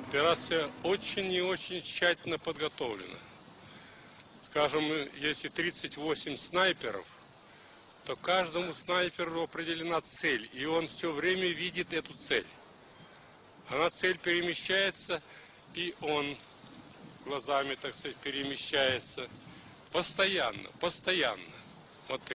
Операция очень и очень тщательно подготовлена. Скажем, если 38 снайперов, то каждому снайперу определена цель, и он все время видит эту цель. Она цель перемещается, и он глазами, так сказать, перемещается постоянно. Вот